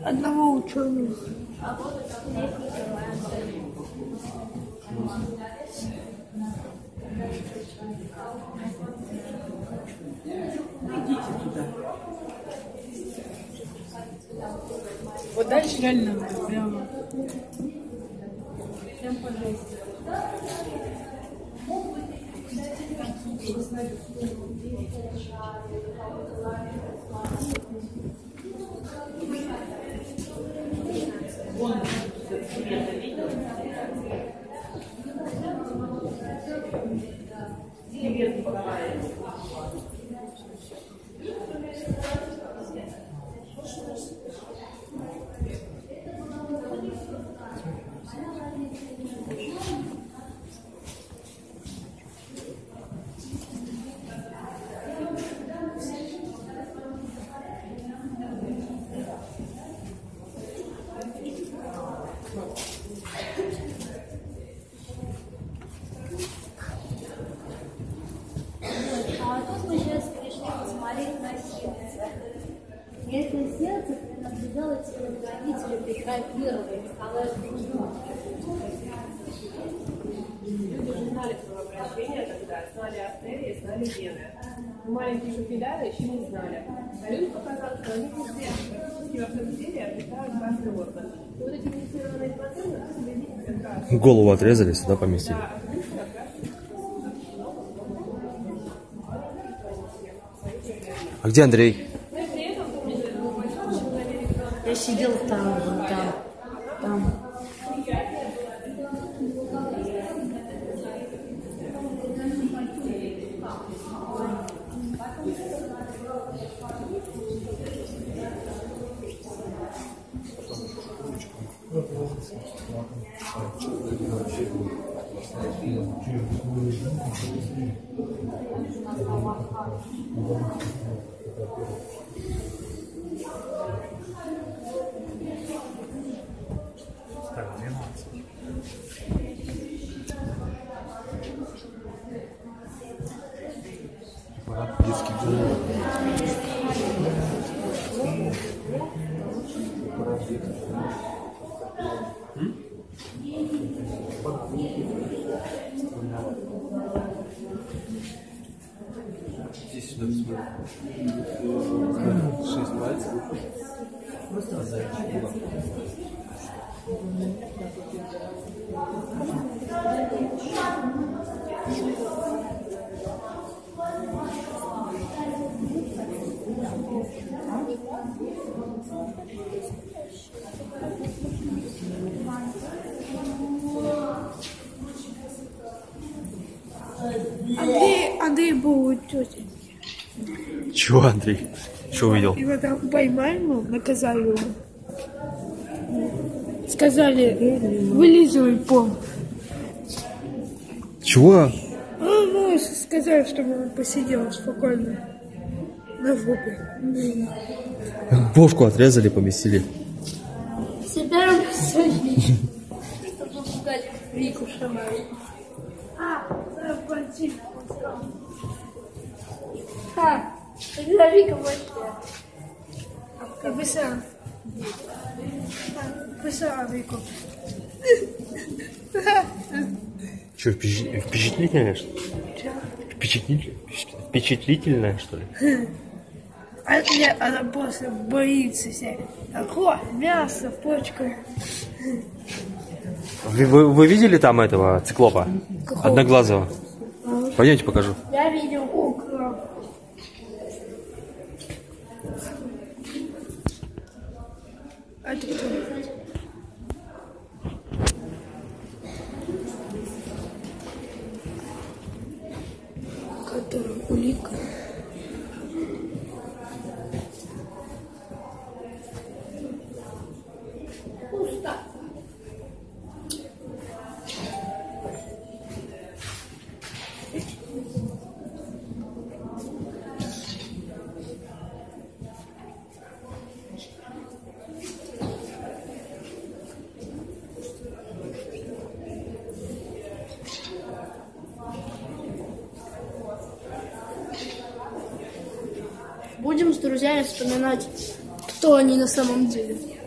одного ученого. Идите туда. Вот дальше реально прямо. Прям по жести. Вон, света видел? Свет попадает. А тут мы сейчас пришли посмотреть на сердце. И это сердце принадлежало телохранителю Петра I, Николаю II. Люди уже знали кровообращение тогда, знали артерии, знали вены. Маленькие капилляры еще не знали. А людям показалось, что они все во всем теле обретают каждый орган. И вот эти инфицированные процессы следить как раз. Голову отрезали, сюда поместили. А где Андрей? Я сидел там, вон там. Детский дом. Здесь сюда посмотри. 6 пальцев. Просто зайчик. Андрей был у тети. Чего, Андрей? Что увидел? Его там поймали, ну, наказали его. Сказали, вылизывай пол. Чего? Ну, сказали, чтобы он посидел спокойно на жопе. Бошку отрезали, поместили. Себя посадили, чтобы пугать Вику Шамаеву. Когда Вика вошла. Писала Вику. Что, впечатлительная, что ли? Впечатлительная, что ли? А нет, она просто боится вся. Такое мясо, почка. Вы видели там этого циклопа? Какого? Одноглазого? Пойдемте покажу. Я видел Окна. А это кто? Которая улика. пусто. Будем с друзьями вспоминать, кто они на самом деле.